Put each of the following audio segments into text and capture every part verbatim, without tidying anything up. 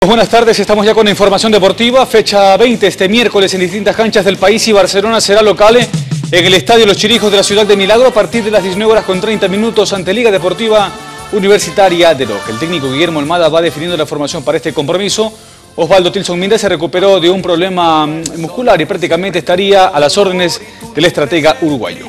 Buenas tardes, estamos ya con la información deportiva. Fecha veinte este miércoles en distintas canchas del país y Barcelona será local en el Estadio Los Chirijos de la ciudad de Milagro a partir de las diecinueve horas con treinta minutos ante Liga Deportiva Universitaria de Loja. El técnico Guillermo Almada va definiendo la formación para este compromiso. Osvaldo Tilson Méndez se recuperó de un problema muscular y prácticamente estaría a las órdenes del estratega uruguayo.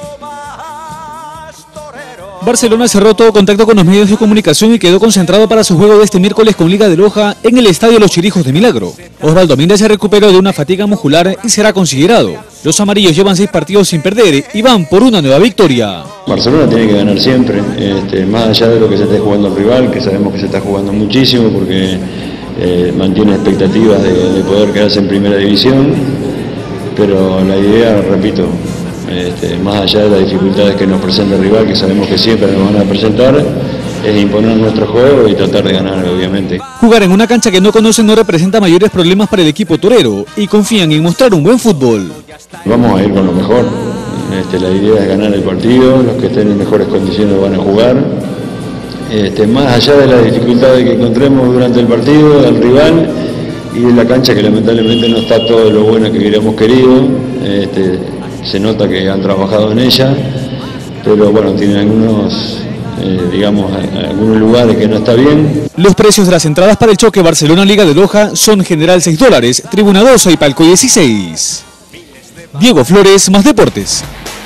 Barcelona cerró todo contacto con los medios de comunicación y quedó concentrado para su juego de este miércoles con Liga de Loja en el Estadio Los Chirijos de Milagro. Osvaldo Méndez se recuperó de una fatiga muscular y será considerado. Los amarillos llevan seis partidos sin perder y van por una nueva victoria. Barcelona tiene que ganar siempre, este, más allá de lo que se esté jugando el rival, que sabemos que se está jugando muchísimo porque eh, mantiene expectativas de, de poder quedarse en primera división, pero la idea, repito, Este, más allá de las dificultades que nos presenta el rival, que sabemos que siempre nos van a presentar, es imponer nuestro juego y tratar de ganar, obviamente. Jugar en una cancha que no conocen no representa mayores problemas para el equipo torero y confían en mostrar un buen fútbol. Vamos a ir con lo mejor, este, la idea es ganar el partido, los que estén en mejores condiciones van a jugar. Este, más allá de las dificultades que encontremos durante el partido, del rival y de la cancha que lamentablemente no está todo lo bueno que hubiéramos querido. Este, Se nota que han trabajado en ella, pero bueno, tienen algunos, eh, digamos, algunos lugares que no está bien. Los precios de las entradas para el choque Barcelona-Liga de Loja son general seis dólares, tribuna doce y palco dieciséis. Diego Flores, Más Deportes.